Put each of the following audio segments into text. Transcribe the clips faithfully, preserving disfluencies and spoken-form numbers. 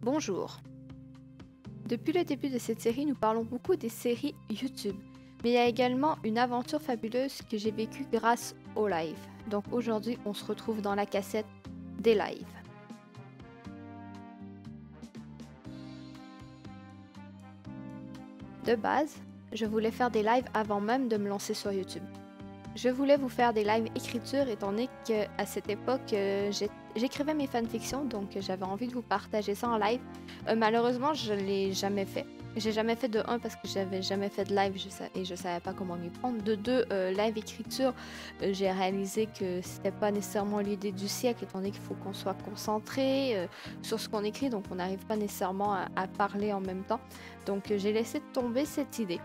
Bonjour. Depuis le début de cette série, nous parlons beaucoup des séries YouTube. Mais il y a également une aventure fabuleuse que j'ai vécue grâce aux lives. Donc aujourd'hui, on se retrouve dans la cassette des lives. De base, je voulais faire des lives avant même de me lancer sur YouTube. Je voulais vous faire des lives écriture étant donné qu'à cette époque, euh, j'écrivais mes fanfictions, donc j'avais envie de vous partager ça en live. Euh, malheureusement, je ne l'ai jamais fait. J'ai jamais fait de un parce que j'avais jamais fait de live je et je savais pas comment m'y prendre. De deux, euh, live écriture, euh, j'ai réalisé que c'était pas nécessairement l'idée du siècle, étant donné qu'il faut qu'on soit concentré euh, sur ce qu'on écrit, donc on n'arrive pas nécessairement à, à parler en même temps. Donc euh, j'ai laissé tomber cette idée.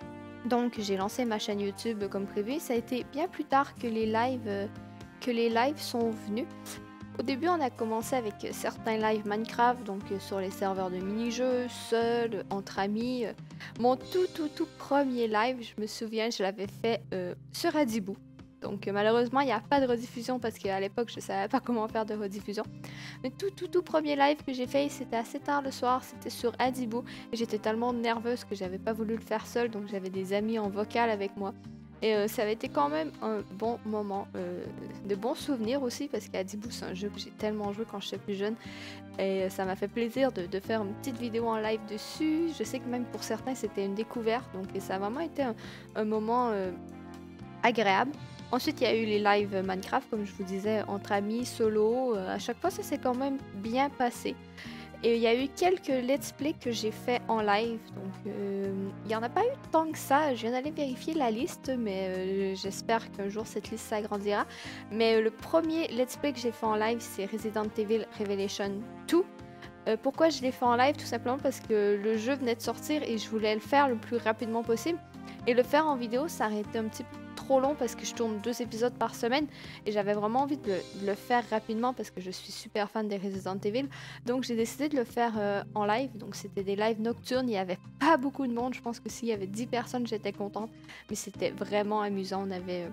Donc j'ai lancé ma chaîne YouTube comme prévu. Ça a été bien plus tard que les lives, euh, que les lives sont venus. Au début, on a commencé avec certains lives Minecraft, donc euh, sur les serveurs de mini-jeux, seul, entre amis. Mon tout tout tout premier live, je me souviens, je l'avais fait euh, sur Adibou. Donc euh, malheureusement, il n'y a pas de rediffusion parce qu'à l'époque, je ne savais pas comment faire de rediffusion. Mais tout tout tout premier live que j'ai fait, c'était assez tard le soir, c'était sur Adibou. Et j'étais tellement nerveuse que j'avais pas voulu le faire seule, donc j'avais des amis en vocal avec moi. Et euh, ça avait été quand même un bon moment, euh, de bons souvenirs aussi, parce qu'Adibou, c'est un jeu que j'ai tellement joué quand j'étais plus jeune. Et euh, ça m'a fait plaisir de, de faire une petite vidéo en live dessus. Je sais que même pour certains, c'était une découverte. Donc ça a vraiment été un, un moment euh, agréable. Ensuite, il y a eu les lives Minecraft, comme je vous disais, entre amis, solo. Euh, à chaque fois, ça s'est quand même bien passé. Et il y a eu quelques let's play que j'ai fait en live, donc euh, il n'y en a pas eu tant que ça. Je viens d'aller vérifier la liste, mais euh, j'espère qu'un jour cette liste s'agrandira. Mais euh, le premier let's play que j'ai fait en live, c'est Resident Evil Revelation deux. Euh, pourquoi je l'ai fait en live? Tout simplement parce que le jeu venait de sortir et je voulais le faire le plus rapidement possible. Et le faire en vidéo, ça aurait été un petit peu trop long parce que je tourne deux épisodes par semaine et j'avais vraiment envie de le, de le faire rapidement parce que je suis super fan des Resident Evil. Donc j'ai décidé de le faire euh, en live. Donc c'était des lives nocturnes, il n'y avait pas beaucoup de monde. Je pense que s'il y avait dix personnes, j'étais contente. Mais c'était vraiment amusant. On avait... Euh,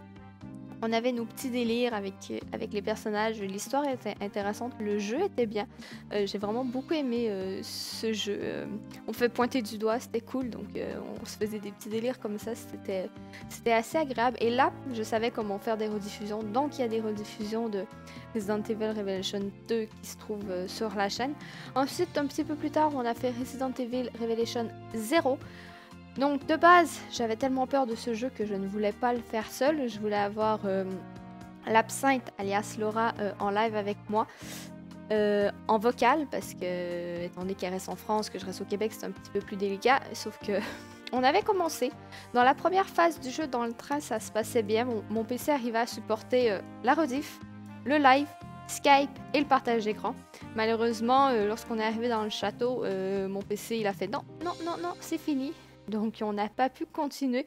On avait nos petits délires avec, avec les personnages, l'histoire était intéressante, le jeu était bien. Euh, j'ai vraiment beaucoup aimé euh, ce jeu. Euh, on fait pointer du doigt, c'était cool, donc euh, on se faisait des petits délires comme ça, c'était c'était assez agréable. Et là, je savais comment faire des rediffusions, donc il y a des rediffusions de Resident Evil Revelation deux qui se trouvent euh, sur la chaîne. Ensuite, un petit peu plus tard, on a fait Resident Evil Revelation zéro. Donc de base, j'avais tellement peur de ce jeu que je ne voulais pas le faire seul. Je voulais avoir euh, l'absinthe alias Laura euh, en live avec moi, euh, en vocal, parce que étant donné qu'elle reste en France, que je reste au Québec, c'est un petit peu plus délicat. Sauf que on avait commencé. Dans la première phase du jeu, dans le train, ça se passait bien. Mon, mon P C arrivait à supporter euh, la rediff, le live, Skype et le partage d'écran. Malheureusement, euh, lorsqu'on est arrivé dans le château, euh, mon P C il a fait non, non, non, non, c'est fini. Donc on n'a pas pu continuer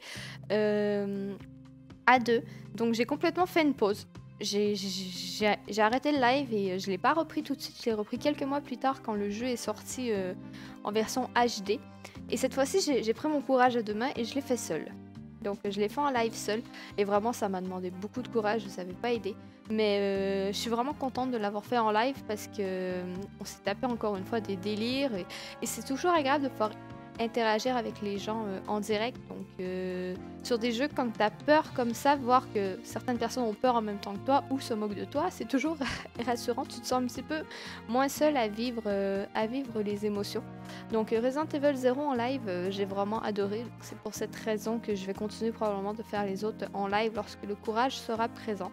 euh, à deux. Donc j'ai complètement fait une pause. J'ai arrêté le live et je ne l'ai pas repris tout de suite. Je l'ai repris quelques mois plus tard quand le jeu est sorti euh, en version H D. Et cette fois-ci, j'ai pris mon courage à deux mains et je l'ai fait seul. Donc je l'ai fait en live seul. Et vraiment, ça m'a demandé beaucoup de courage. Je ne savais pas aider. Mais euh, je suis vraiment contente de l'avoir fait en live parce que euh, on s'est tapé encore une fois des délires. Et, et c'est toujours agréable de pouvoir interagir avec les gens euh, en direct. Donc euh, sur des jeux quand tu as peur comme ça, voir que certaines personnes ont peur en même temps que toi ou se moquent de toi, c'est toujours rassurant. Tu te sens un petit peu moins seul à vivre, euh, à vivre les émotions. Donc euh, Resident Evil zéro en live, euh, j'ai vraiment adoré. C'est pour cette raison que je vais continuer probablement de faire les autres en live lorsque le courage sera présent.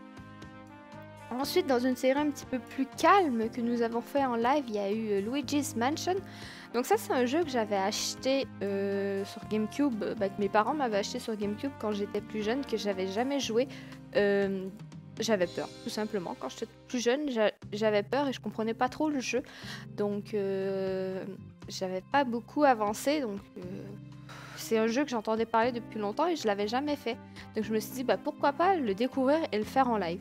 Ensuite, dans une série un petit peu plus calme que nous avons fait en live, il y a eu euh, Luigi's Mansion. Donc ça, c'est un jeu que j'avais acheté euh, sur GameCube, bah, que mes parents m'avaient acheté sur GameCube quand j'étais plus jeune, que j'avais jamais joué. Euh, j'avais peur, tout simplement. Quand j'étais plus jeune, j'avais peur et je comprenais pas trop le jeu. Donc, euh, j'avais pas beaucoup avancé. Donc, euh, c'est un jeu que j'entendais parler depuis longtemps et je l'avais jamais fait. Donc, je me suis dit, bah, pourquoi pas le découvrir et le faire en live.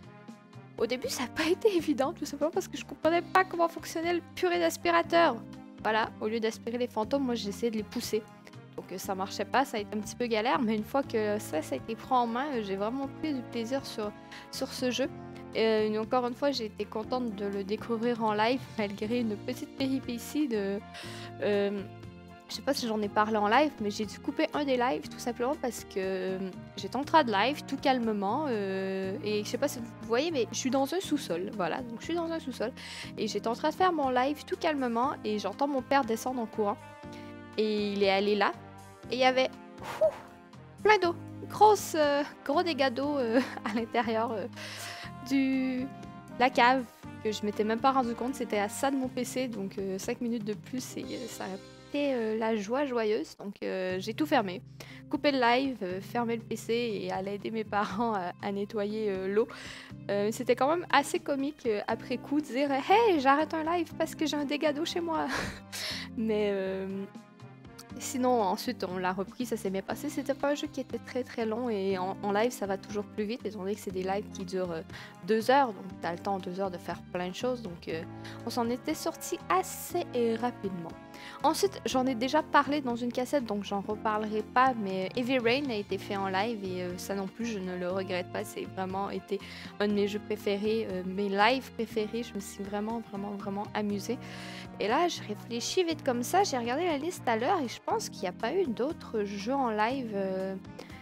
Au début, ça n'a pas été évident, tout simplement parce que je comprenais pas comment fonctionnait le purée d'aspirateur. Voilà, au lieu d'aspirer les fantômes, moi j'essayais de les pousser. Donc ça marchait pas, ça a été un petit peu galère, mais une fois que ça, ça a été pris en main, j'ai vraiment pris du plaisir sur, sur ce jeu. Euh, une- encore une fois, j'ai été contente de le découvrir en live malgré une petite péripétie de... euh, je sais pas si j'en ai parlé en live, mais j'ai dû couper un des lives tout simplement parce que euh, j'étais en train de live tout calmement euh, et je sais pas si vous voyez, mais je suis dans un sous-sol, voilà, donc je suis dans un sous-sol et j'étais en train de faire mon live tout calmement et j'entends mon père descendre en courant et il est allé là et il y avait ouf, plein d'eau, grosse, euh, gros dégâts d'eau euh, à l'intérieur euh, du la cave que je m'étais même pas rendu compte, c'était à ça de mon P C, donc cinq minutes de plus et euh, ça a été euh, la joie joyeuse, donc euh, j'ai tout fermé, coupé le live, euh, fermé le P C et aller aider mes parents à, à nettoyer euh, l'eau. Euh, c'était quand même assez comique euh, après coup de dire hey, j'arrête un live parce que j'ai un dégât d'eau chez moi. Mais euh, sinon, ensuite, on l'a repris, ça s'est bien passé. C'était pas un jeu qui était très très long et en, en live, ça va toujours plus vite, étant donné que c'est des lives qui durent euh, deux heures, donc t'as le temps en deux heures de faire plein de choses, donc euh, on s'en était sorti assez euh, rapidement. Ensuite, j'en ai déjà parlé dans une cassette, donc j'en reparlerai pas, mais Heavy Rain a été fait en live et euh, ça non plus, je ne le regrette pas. C'est vraiment été un de mes jeux préférés, euh, mes lives préférés. Je me suis vraiment, vraiment, vraiment amusée. Et là, je réfléchis vite comme ça. J'ai regardé la liste à l'heure et je pense qu'il n'y a pas eu d'autres jeux en live euh,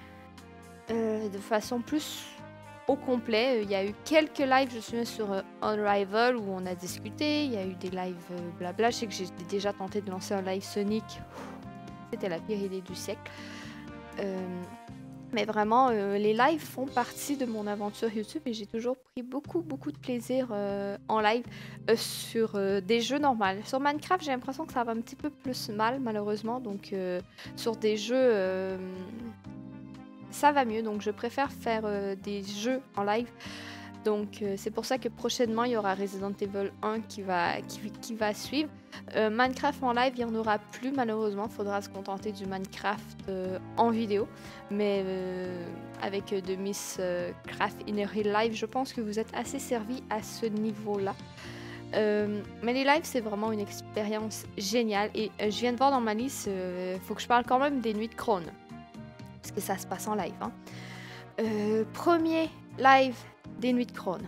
euh, de façon plus au complet. Il y a eu quelques lives, je suis sur euh, Unrival où on a discuté. Il y a eu des lives euh, blabla. Je sais que j'ai déjà tenté de lancer un live Sonic. C'était la pire idée du siècle. Euh, mais vraiment, euh, les lives font partie de mon aventure YouTube et j'ai toujours pris beaucoup, beaucoup de plaisir euh, en live euh, sur euh, des jeux normaux. Sur Minecraft, j'ai l'impression que ça va un petit peu plus mal, malheureusement. Donc, euh, sur des jeux, euh, ça va mieux. Donc, je préfère faire euh, des jeux en live. Donc, euh, c'est pour ça que prochainement, il y aura Resident Evil un qui va, qui, qui va suivre. Euh, Minecraft en live, il n'y en aura plus malheureusement. Il faudra se contenter du Minecraft euh, en vidéo. Mais euh, avec euh, de Miss euh, Craft in Real Life, je pense que vous êtes assez servi à ce niveau-là. Euh, mais les lives, c'est vraiment une expérience géniale. Et euh, je viens de voir dans ma liste, il euh, faut que je parle quand même des Nuits de Crone. Parce que ça se passe en live. Hein. Euh, premier live des Nuits de Crone.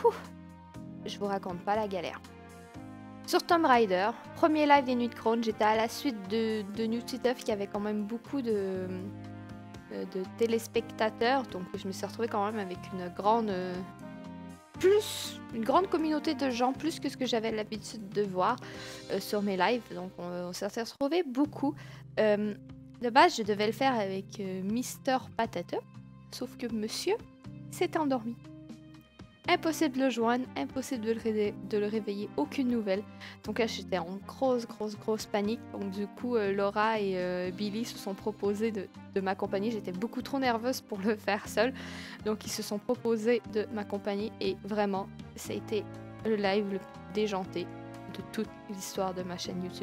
Je vous raconte pas la galère. Sur Tomb Raider, premier live des Nuits de Crone, j'étais à la suite de, de Newty Tuff qui avait quand même beaucoup de, de téléspectateurs, donc je me suis retrouvée quand même avec une grande, plus, une grande communauté de gens, plus que ce que j'avais l'habitude de voir euh, sur mes lives, donc on, on s'est retrouvés beaucoup. Euh, de base, je devais le faire avec euh, Mister Patata, sauf que monsieur s'est endormi. Impossible de le joindre, impossible de le, ré de le réveiller, aucune nouvelle. Donc là, j'étais en grosse, grosse, grosse panique. Donc du coup, euh, Laura et euh, Billy se sont proposés de, de m'accompagner. J'étais beaucoup trop nerveuse pour le faire seule. Donc ils se sont proposés de m'accompagner. Et vraiment, ça a été le live le plus déjanté de toute l'histoire de ma chaîne YouTube.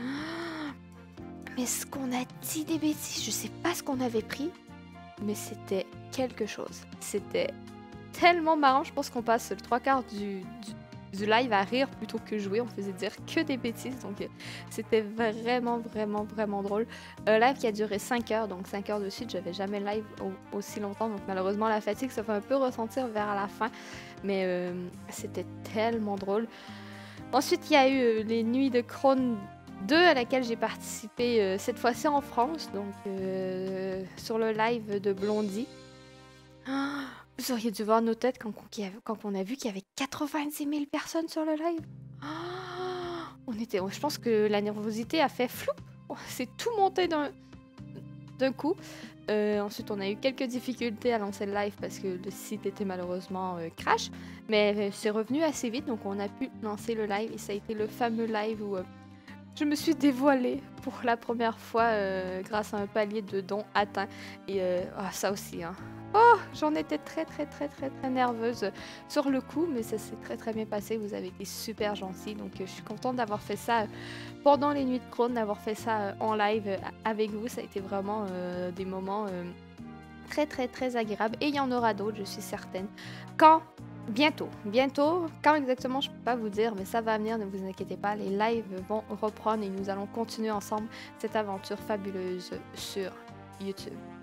Mais ce qu'on a dit des bêtises, je sais pas ce qu'on avait pris, mais c'était quelque chose. C'était tellement marrant, je pense qu'on passe le trois quarts du, du, du live à rire plutôt que jouer, on faisait dire que des bêtises, donc euh, c'était vraiment, vraiment, vraiment drôle. Un live qui a duré cinq heures, donc cinq heures de suite, j'avais jamais live au, aussi longtemps, donc malheureusement la fatigue se fait un peu ressentir vers la fin, mais euh, c'était tellement drôle. Ensuite, il y a eu euh, les Nuits de Crone deux à laquelle j'ai participé euh, cette fois-ci en France, donc euh, sur le live de Blondie. Oh, vous auriez dû voir nos têtes quand, quand on a vu qu'il y avait quatre-vingt-dix mille personnes sur le live. Oh, on était, je pense que la nervosité a fait flou. C'est tout monté d'un d'un coup. Euh, ensuite, on a eu quelques difficultés à lancer le live parce que le site était malheureusement euh, crash. Mais euh, c'est revenu assez vite, donc on a pu lancer le live. Et ça a été le fameux live où euh, je me suis dévoilée pour la première fois euh, grâce à un palier de dons atteint. Et euh, oh, ça aussi, hein. Oh, j'en étais très très très très très nerveuse sur le coup, mais ça s'est très très bien passé. Vous avez été super gentils, donc euh, je suis contente d'avoir fait ça euh, pendant les Nuits de Crone, d'avoir fait ça euh, en live euh, avec vous. Ça a été vraiment euh, des moments euh, très très très agréables. Et il y en aura d'autres, je suis certaine. Quand Bientôt, bientôt, quand exactement je peux pas vous dire, mais ça va venir, ne vous inquiétez pas, les lives vont reprendre et nous allons continuer ensemble cette aventure fabuleuse sur YouTube.